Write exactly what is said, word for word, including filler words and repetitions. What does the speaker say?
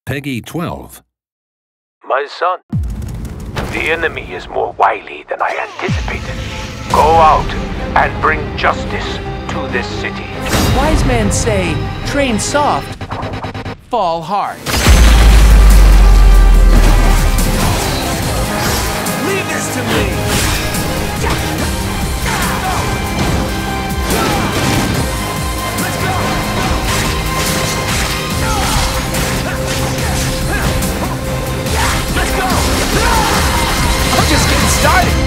Peggy twelve. My son, the enemy is more wily than I anticipated. Go out and bring justice to this city. Wise men say, train soft, fall hard. Leave this to me! Let's go! Let's go! I'm just getting started.